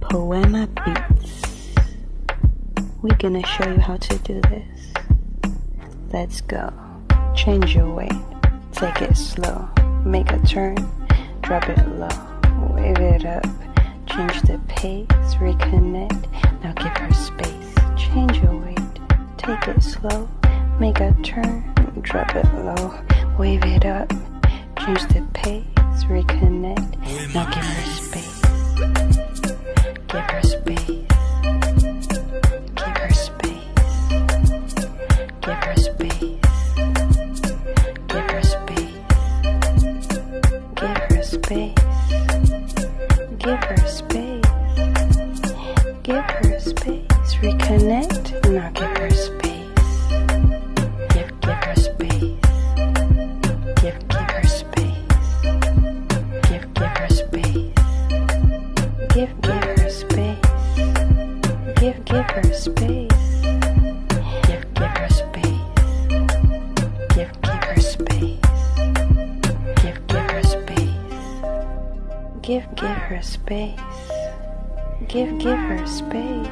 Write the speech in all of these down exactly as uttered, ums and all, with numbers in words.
Poema Beats. We're gonna show you how to do this. Let's go. Change your weight. Take it slow. Make a turn. Drop it low. Wave it up. Change the pace. Reconnect. Now give her space. Change your weight. Take it slow. Make a turn. Drop it low. Wave it up. Change the pace. Reconnect. Now give her space. Give her space. Give her space. Give her space. Give her space. Give her space. Give her space. Give her space. Reconnect. Now give her space. Give, give her space. Give, give her space. Give, give her space. Give, give her space. Give, give her space. Give, give her space. Give, give her space. Give, give her space. Give, give her space. Give, give her space.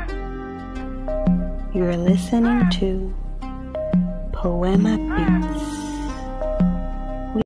You're listening to Poema Beats.